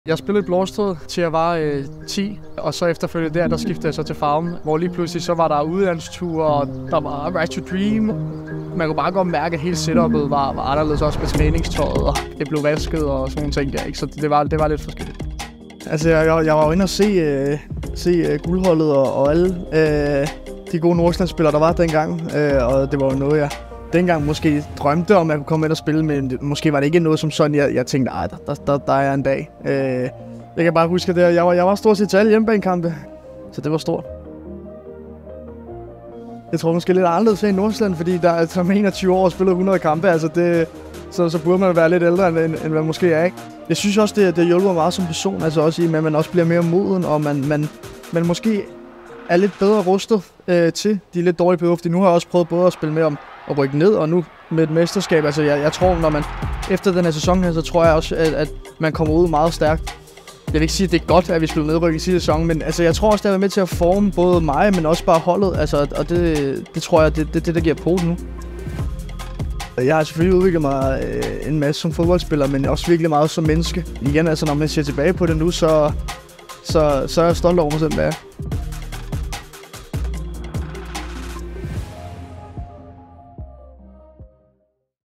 Jeg spillede i Blåstred til jeg var 10, og så efterfølgende der skiftede jeg så til Farum, hvor lige pludselig så var der udlandsture, og der var Rise to Dream. Man kunne bare godt mærke, at hele setup'et var anderledes også med træningstøjet, og det blev vasket og sådan nogle ting der, ikke? Så det var lidt forskelligt. Altså, jeg var jo inde og se guldholdet og alle de gode Nordsjællandsspillere, der var dengang, og det var jo noget, jeg dengang måske drømte om, at jeg kunne komme ind og spille, men måske var det ikke noget som sådan, jeg tænkte, der er en dag. Jeg kan bare huske, at jeg var stort set til alle hjemmebanekampe, så det var stort. Jeg tror måske lidt anderledes i Nordsjælland, fordi der som 21 år spillet 100 kampe, altså så burde man være lidt ældre, end hvad måske er, ikke? Jeg synes også, det hjælper meget som person, altså også i, at man også bliver mere moden, og man måske er lidt bedre rustet til de lidt dårlige perioder, fordi nu har jeg også prøvet både at spille med om at rykke ned, og nu med et mesterskab. Altså jeg tror, når man efter den her sæson her, så tror jeg også, at man kommer ud meget stærkt. Jeg vil ikke sige, at det er godt, at vi spiller nedrykket i sidste sæson, men altså, jeg tror også, det er med til at forme både mig, men også bare holdet. Altså, og det tror jeg, det der giver på nu. Jeg har selvfølgelig udviklet mig en masse som fodboldspiller, men også virkelig meget som menneske. Igen, altså når man ser tilbage på det nu, så er jeg stolt over mig selv, hvad jeg er.